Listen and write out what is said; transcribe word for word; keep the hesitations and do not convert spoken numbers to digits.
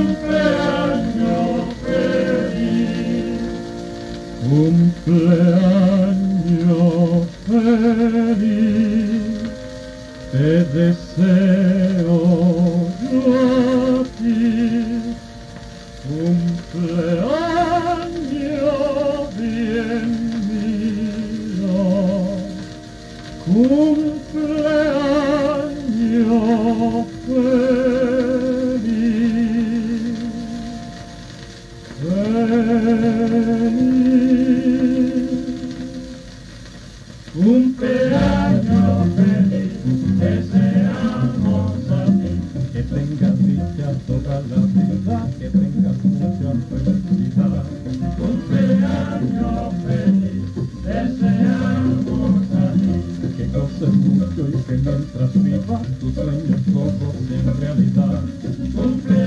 cumpleaños feliz, cumpleaños feliz, te deseo yo a ti, cumpleaños bien mío, cumpleaños feliz, feliz, cumpleaños feliz, deseamos a ti, que tengas dicha toda la vida, que tengas mucha felicidad. Cumpleaños feliz, deseamos a ti, que goces mucho y que mientras vivas tus sueños todos en realidad. Cumple